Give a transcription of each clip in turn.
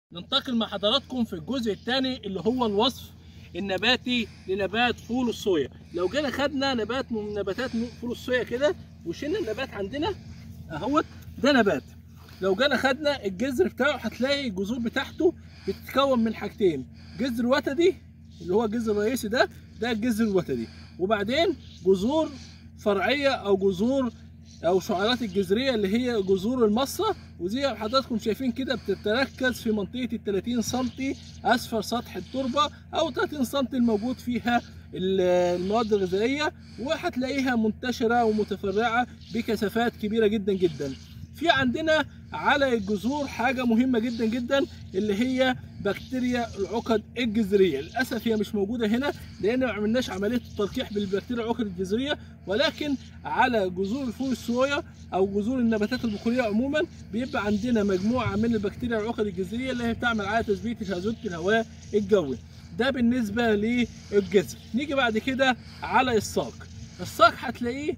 ننتقل مع حضراتكم في الجزء الثاني اللي هو الوصف النباتي لنبات فول الصويا. لو جينا خدنا نبات من نباتات فول الصويا كده وشلنا النبات عندنا اهوت، ده نبات. لو جينا خدنا الجذر بتاعه هتلاقي الجذور بتاعته بتتكون من حاجتين: جذر وتدي اللي هو الجذر الرئيسي ده الجذر الوتدي، وبعدين جذور فرعيه او جذور او شعيرات الجذريه اللي هي جذور المصه، وزي ما حضراتكم شايفين كده بتتركز في منطقه ال 30 سم اسفل سطح التربه او 30 سم الموجود فيها المواد الغذائيه، وهتلاقيها منتشره ومتفرعه بكثافات كبيره جدا جدا. في عندنا على الجذور حاجه مهمه جدا جدا اللي هي بكتيريا العقد الجذريه. للاسف هي مش موجوده هنا لان ما عملناش عمليه التلقيح بالبكتيريا العقد الجذريه، ولكن على جذور الفول الصويا او جذور النباتات البقوليه عموما بيبقى عندنا مجموعه من البكتيريا العقد الجذريه اللي هي بتعمل على تثبيت الهازوت في الهواء الجوي. ده بالنسبه للجذر. نيجي بعد كده على الساق. الساق هتلاقيه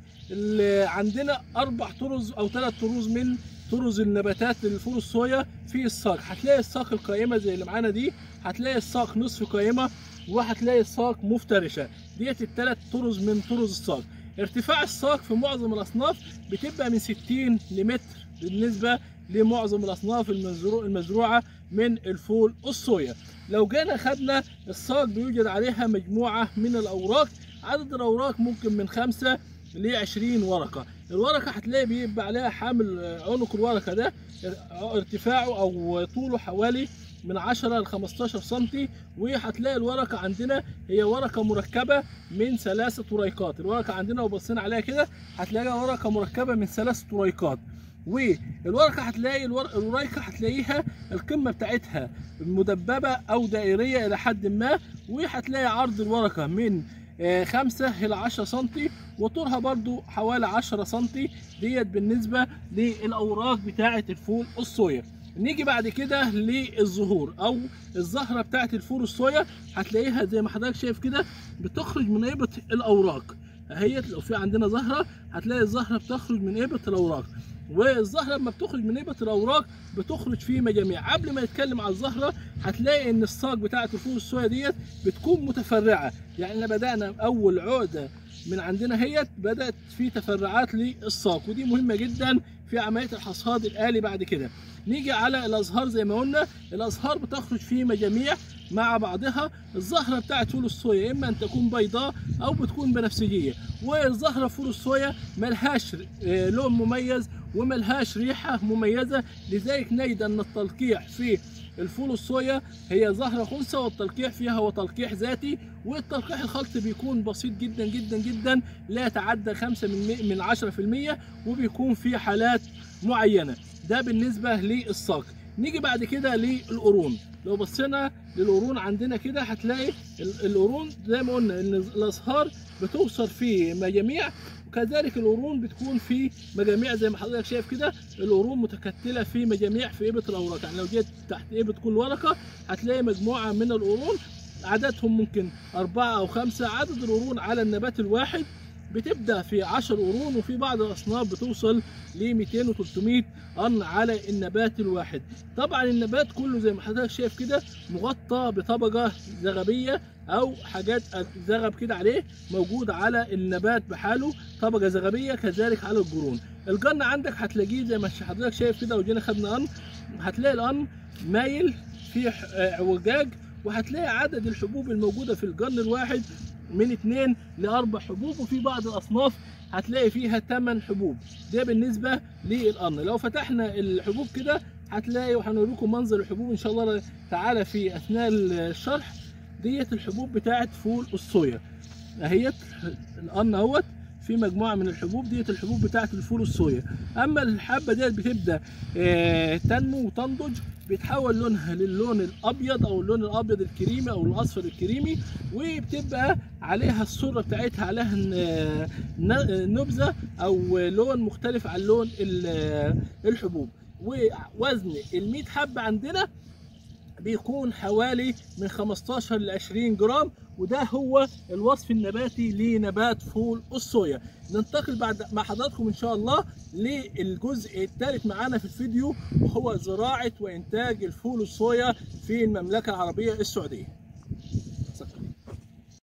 عندنا 4 طرز او 3 طروز من طرز النباتات الفول الصويا في الساق. هتلاقي الساق القائمه زي اللي معانا دي، هتلاقي الساق نصف قائمه، وهتلاقي الساق مفترشه. ديت ال3 طرز من طرز الساق. ارتفاع الساق في معظم الاصناف بتبقى من 60 لمتر بالنسبه لمعظم الاصناف المزروعه من الفول الصويا. لو جينا خدنا الساق بيوجد عليها مجموعه من الاوراق، عدد الاوراق ممكن من 5 ل 20 ورقه. الورقه هتلاقي بيبقى عليها حامل عنق الورقه ده ارتفاعه او طوله حوالي من 10 ل 15 سم، وهتلاقي الورقه عندنا هي ورقه مركبه من 3 طريقات. الورقه عندنا لو بصينا عليها كده هتلاقيها ورقه مركبه من 3 طريقات، والورقه هتلاقي الورقه هتلاقيها القمه بتاعتها مدببه او دائريه الى حد ما، وهتلاقي عرض الورقه من 5 إلى 10 سم، وطولها برضو حوالي 10 سم. ديت بالنسبة للأوراق بتاعة الفول الصويا. نيجي بعد كده للزهور أو الزهرة بتاعة الفول الصويا. هتلاقيها زي ما حضرتك شايف كده بتخرج من إبط الأوراق اهيت. لو في عندنا زهرة هتلاقي الزهرة بتخرج من إبط الأوراق، والزهره لما بتخرج من نبت الاوراق بتخرج في مجاميع. قبل ما نتكلم على الزهره هتلاقي ان الساق بتاعه الفول الصويا ديت بتكون متفرعه، يعني بدانا اول عقده من عندنا هيت بدات في تفرعات للساق، ودي مهمه جدا في عمليه الحصاد الالي بعد كده. نيجي على الازهار. زي ما قلنا الازهار بتخرج في مجاميع مع بعضها. الزهره بتاعت فول الصويا اما ان تكون بيضاء او بتكون بنفسجيه، والزهره فول الصويا ملهاش لون مميز وملهاش ريحه مميزه، لذلك نجد ان التلقيح في الفول الصويا هي زهره خنثى والتلقيح فيها هو تلقيح ذاتي، والتلقيح الخلطي بيكون بسيط جدا جدا جدا لا يتعدى 5 من 10%، وبيكون في حالات معينه. ده بالنسبه للساق. نيجي بعد كده للقرون. لو بصينا للقرون عندنا كده هتلاقي القرون زي ما قلنا ان الازهار بتوصل في مجاميع، وكذلك القرون بتكون في مجاميع زي ما حضرتك شايف كده. القرون متكتله في مجاميع في ابط الاوراق، يعني لو جيت تحت ابط كل ورقه هتلاقي مجموعه من القرون، عددهم ممكن 4 أو 5. عدد القرون على النبات الواحد بتبدا في 10 قرون، وفي بعض الاصناف بتوصل ل 200 و 300 قرن على النبات الواحد. طبعا النبات كله زي ما حضرتك شايف كده مغطى بطبقه زغبيه او حاجات زغب كده عليه، موجود على النبات بحاله طبقه زغبيه، كذلك على الجرون. القرن عندك هتلاقيه زي ما حضرتك شايف كده. لو جينا خدنا قرن هتلاقي القرن مايل في اعوجاج، وهتلاقي عدد الحبوب الموجوده في القرن الواحد من 2 ل 4 حبوب، وفي بعض الاصناف هتلاقي فيها 8 حبوب. ده بالنسبه للقرن. لو فتحنا الحبوب كده هتلاقي، وهنوريكم منظر الحبوب ان شاء الله تعالى في اثناء الشرح. ديت الحبوب بتاعت فول الصويا اهيت. القرن اهوت في مجموعه من الحبوب، ديت الحبوب بتاعت الفول الصويا. اما الحبه ديت بتبدا تنمو وتنضج، بيتحول لونها للون الابيض او اللون الابيض الكريمي او الاصفر الكريمي، وبتبقى عليها الصوره بتاعتها عليها نبذه او لون مختلف عن لون الحبوب. ووزن ال100 حبه عندنا بيكون حوالي من 15 ل 20 جرام، وده هو الوصف النباتي لنبات فول الصويا. ننتقل بعد مع حضراتكم ان شاء الله للجزء الثالث معانا في الفيديو، وهو زراعة وإنتاج الفول الصويا في المملكة العربية السعودية.